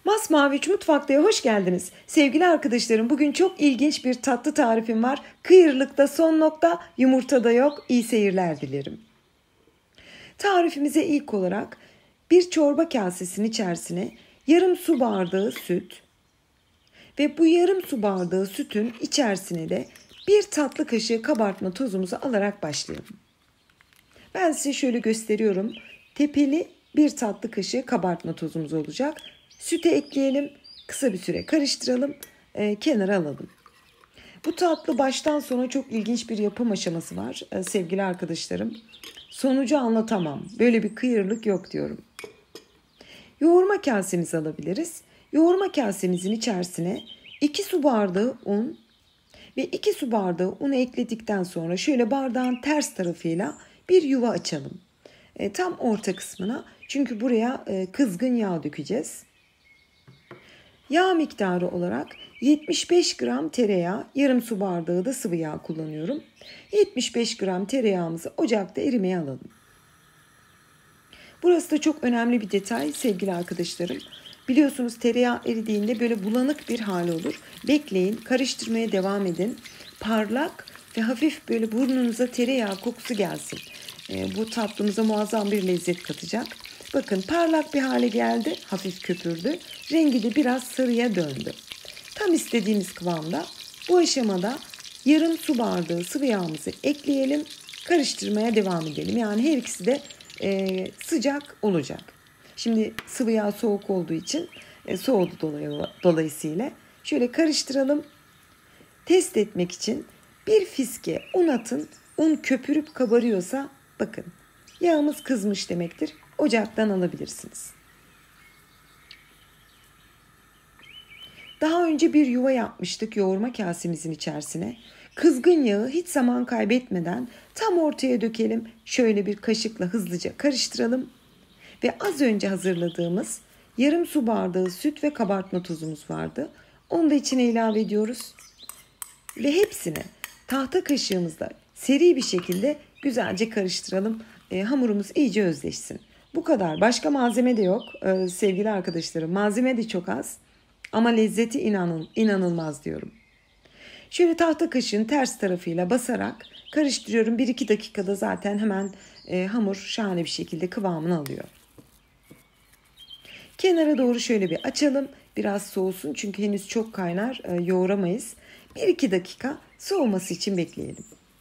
Masmavi Mutfak'ta hoş geldiniz. Sevgili arkadaşlarım, bugün çok ilginç bir tatlı tarifim var. Kıyırlıkta son nokta, yumurtada yok. İyi seyirler dilerim. Tarifimize ilk olarak bir çorba kasesinin içerisine yarım su bardağı süt ve bu yarım su bardağı sütün içerisine de bir tatlı kaşığı kabartma tozumuzu alarak başlayalım. Ben size şöyle gösteriyorum. Tepeli bir tatlı kaşığı kabartma tozumuz olacak. Süte ekleyelim, kısa bir süre karıştıralım, kenara alalım. Bu tatlı baştan sona çok ilginç bir yapım aşaması var sevgili arkadaşlarım. Sonucu anlatamam. Böyle bir kıyırlık yok diyorum. Yoğurma kasemizi alabiliriz. Yoğurma kasemizin içerisine 2 su bardağı un ve 2 su bardağı unu ekledikten sonra şöyle bardağın ters tarafıyla bir yuva açalım. Tam orta kısmına, çünkü buraya kızgın yağ dökeceğiz. Yağ miktarı olarak 75 gram tereyağı, yarım su bardağı da sıvı yağ kullanıyorum. 75 gram tereyağımızı ocakta erimeye alalım. Burası da çok önemli bir detay sevgili arkadaşlarım. Biliyorsunuz tereyağı eridiğinde böyle bulanık bir hali olur. Bekleyin, karıştırmaya devam edin. Parlak ve hafif böyle burnunuza tereyağı kokusu gelsin. Bu tatlımıza muazzam bir lezzet katacak. Bakın parlak bir hale geldi, hafif köpürdü. Rengi de biraz sarıya döndü. Tam istediğimiz kıvamda. Bu aşamada yarım su bardağı sıvı yağımızı ekleyelim. Karıştırmaya devam edelim. Yani her ikisi de sıcak olacak. Şimdi sıvı yağ soğuk olduğu için soğudu dolayısıyla. Şöyle karıştıralım. Test etmek için bir fiske un atın. Un köpürüp kabarıyorsa bakın yağımız kızmış demektir. Ocaktan alabilirsiniz. Daha önce bir yuva yapmıştık yoğurma kasemizin içerisine. Kızgın yağı hiç zaman kaybetmeden tam ortaya dökelim. Şöyle bir kaşıkla hızlıca karıştıralım. Ve az önce hazırladığımız yarım su bardağı süt ve kabartma tozumuz vardı. Onu da içine ilave ediyoruz. Ve hepsini tahta kaşığımızla seri bir şekilde güzelce karıştıralım. Hamurumuz iyice özleşsin. Bu kadar. Başka malzeme de yok sevgili arkadaşlarım. Malzeme de çok az ama lezzeti inanılmaz diyorum. Şöyle tahta kaşığın ters tarafıyla basarak karıştırıyorum. 1-2 dakikada zaten hemen hamur şahane bir şekilde kıvamını alıyor. Kenara doğru şöyle bir açalım. Biraz soğusun çünkü henüz çok kaynar, yoğuramayız. 1-2 dakika soğuması için bekleyelim.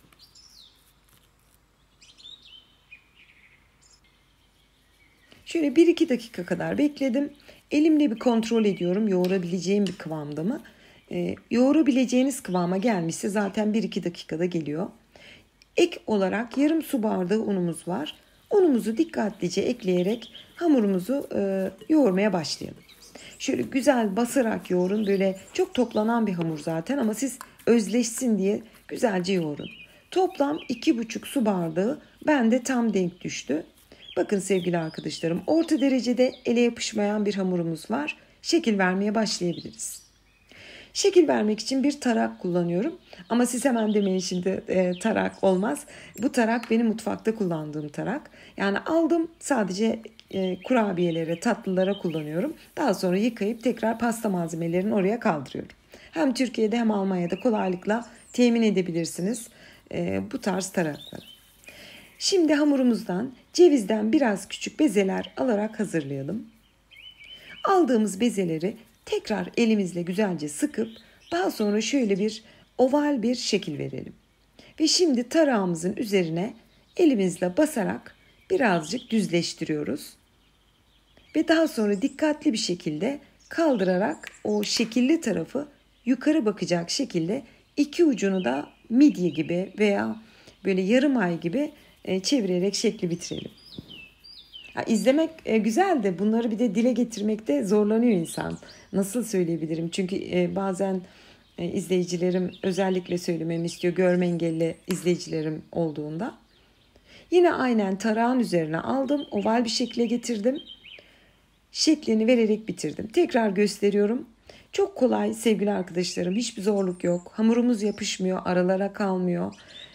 Şöyle 1-2 dakika kadar bekledim. Elimle bir kontrol ediyorum yoğurabileceğim bir kıvamda mı? Yoğurabileceğiniz kıvama gelmişse zaten 1-2 dakikada geliyor. Ek olarak yarım su bardağı unumuz var. Unumuzu dikkatlice ekleyerek hamurumuzu yoğurmaya başlayalım. Şöyle güzel basarak yoğurun. Böyle çok toplanan bir hamur zaten ama siz özleşsin diye güzelce yoğurun. Toplam 2,5 su bardağı bende tam denk düştü. Bakın sevgili arkadaşlarım, orta derecede ele yapışmayan bir hamurumuz var. Şekil vermeye başlayabiliriz. Şekil vermek için bir tarak kullanıyorum. Ama siz hemen demeyin şimdi tarak olmaz. Bu tarak benim mutfakta kullandığım tarak. Yani aldım, sadece kurabiyelere, tatlılara kullanıyorum. Daha sonra yıkayıp tekrar pasta malzemelerini oraya kaldırıyorum. Hem Türkiye'de hem Almanya'da kolaylıkla temin edebilirsiniz bu tarz tarakları. Şimdi hamurumuzdan cevizden biraz küçük bezeler alarak hazırlayalım. Aldığımız bezeleri tekrar elimizle güzelce sıkıp daha sonra şöyle bir oval bir şekil verelim. Ve şimdi tarağımızın üzerine elimizle basarak birazcık düzleştiriyoruz. Ve daha sonra dikkatli bir şekilde kaldırarak o şekilli tarafı yukarı bakacak şekilde iki ucunu da midye gibi veya böyle yarım ay gibi çevirerek şekli bitirelim. İzlemek güzel de bunları bir de dile getirmekte zorlanıyor insan. Nasıl söyleyebilirim? Çünkü bazen izleyicilerim özellikle söylememi istiyor, görme engelli izleyicilerim olduğunda. Yine aynen tarağın üzerine aldım, oval bir şekle getirdim. Şeklini vererek bitirdim. Tekrar gösteriyorum. Çok kolay sevgili arkadaşlarım, hiçbir zorluk yok. Hamurumuz yapışmıyor, aralara kalmıyor.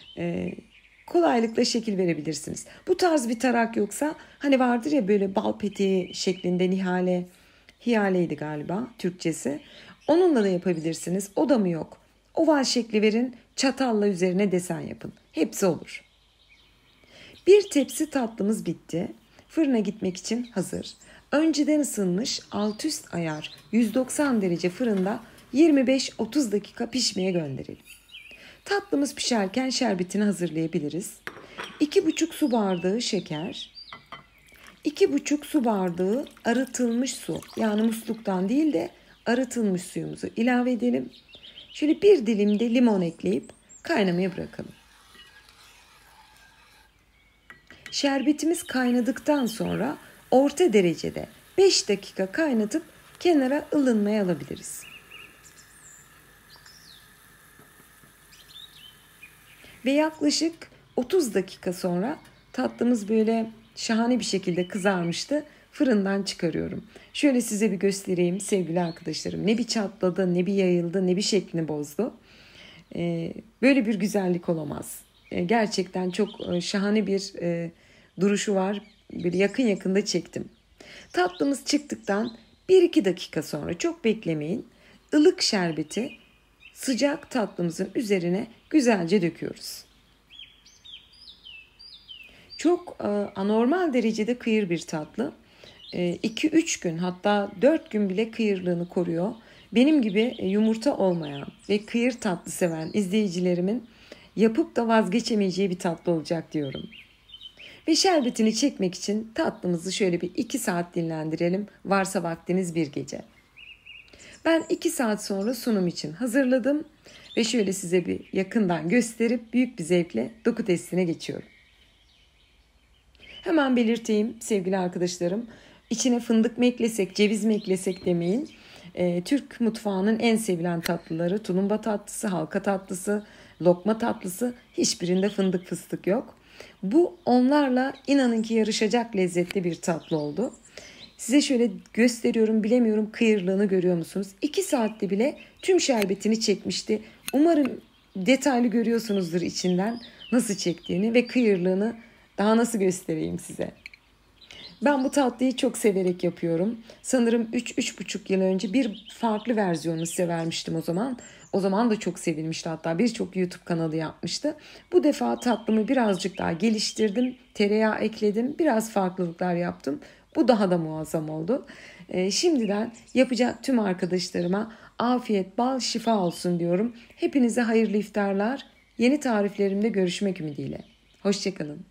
Kolaylıkla şekil verebilirsiniz. Bu tarz bir tarak yoksa hani vardır ya böyle bal peteği şeklinde Nihale Hiyaleydi galiba Türkçesi. Onunla da yapabilirsiniz. O da mı yok? Oval şekli verin, çatalla üzerine desen yapın. Hepsi olur. Bir tepsi tatlımız bitti. Fırına gitmek için hazır. Önceden ısınmış alt üst ayar 190 derece fırında 25-30 dakika pişmeye gönderelim. Tatlımız pişerken şerbetini hazırlayabiliriz. 2,5 su bardağı şeker, 2,5 su bardağı arıtılmış su, yani musluktan değil de arıtılmış suyumuzu ilave edelim. Şöyle bir dilim de limon ekleyip kaynamaya bırakalım. Şerbetimiz kaynadıktan sonra orta derecede 5 dakika kaynatıp kenara ılınmaya alabiliriz. Ve yaklaşık 30 dakika sonra tatlımız böyle şahane bir şekilde kızarmıştı. Fırından çıkarıyorum. Şöyle size bir göstereyim sevgili arkadaşlarım. Ne bir çatladı, ne bir yayıldı, ne bir şeklini bozdu. Böyle bir güzellik olamaz. Gerçekten çok şahane bir duruşu var. Bir yakında çektim. Tatlımız çıktıktan 1-2 dakika sonra, çok beklemeyin, ılık şerbeti sıcak tatlımızın üzerine güzelce döküyoruz. Çok anormal derecede kıyır bir tatlı. 2-3 gün, hatta 4 gün bile kıyırlığını koruyor. Benim gibi yumurta olmayan ve kıyır tatlı seven izleyicilerimin yapıp da vazgeçemeyeceği bir tatlı olacak diyorum. Ve şerbetini çekmek için tatlımızı şöyle bir 2 saat dinlendirelim. Varsa vaktiniz bir gece. Ben 2 saat sonra sunum için hazırladım. Ve şöyle size bir yakından gösterip büyük bir zevkle doku testine geçiyorum. Hemen belirteyim sevgili arkadaşlarım. İçine fındık mı eklesek, ceviz mi eklesek demeyin. Türk mutfağının en sevilen tatlıları tulumba tatlısı, halka tatlısı, lokma tatlısı, hiçbirinde fındık fıstık yok. Bu onlarla inanın ki yarışacak lezzetli bir tatlı oldu. Size şöyle gösteriyorum, bilemiyorum kıyırlığını görüyor musunuz? 2 saatte bile tüm şerbetini çekmişti. Umarım detaylı görüyorsunuzdur içinden nasıl çektiğini ve kıyırlığını daha nasıl göstereyim size. Ben bu tatlıyı çok severek yapıyorum. Sanırım 3-3,5 yıl önce bir farklı versiyonunu size vermiştim o zaman. O zaman da çok sevilmişti, hatta birçok YouTube kanalı yapmıştı. Bu defa tatlımı birazcık daha geliştirdim. Tereyağı ekledim. Biraz farklılıklar yaptım. Bu daha da muazzam oldu. Şimdiden yapacak tüm arkadaşlarıma afiyet, bal, şifa olsun diyorum. Hepinize hayırlı iftarlar. Yeni tariflerimde görüşmek ümidiyle. Hoşçakalın.